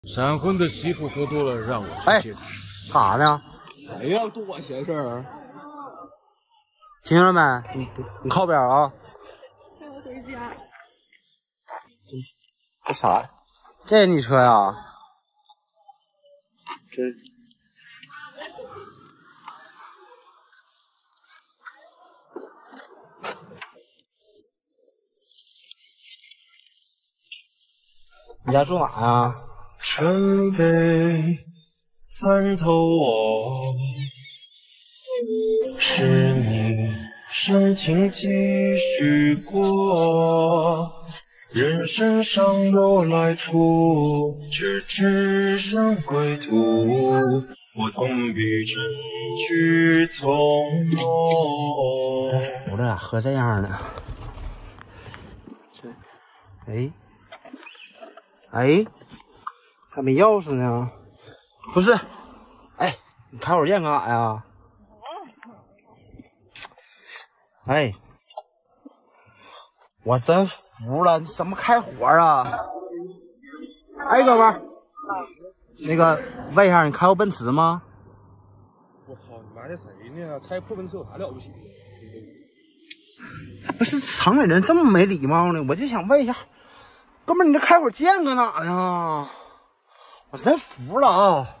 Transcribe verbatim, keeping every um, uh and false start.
闪婚的媳妇喝多了，让我去接她。 干啥呢？ 谁让多闲事儿？ 听见了没？你你靠边啊！ 带我回家。 这啥？这你车呀？这。你家住哪呀？ 尘杯参透我，是你深情继续过。人生尚有来处，却只剩归途。我总比真去从容。 服了，喝这样的。这，哎。哎，咋没钥匙呢？不是，哎，你开会键干啥呀？哎，我真服了，你怎么开火啊？哎，哥们儿，那个问一下，你开过奔驰吗？ 我操，你妈的谁呢？开破奔驰有啥了不起？ 不是城里人这么没礼貌呢？我就想问一下。哥们儿，你这开会键搁哪呢？我真服了啊！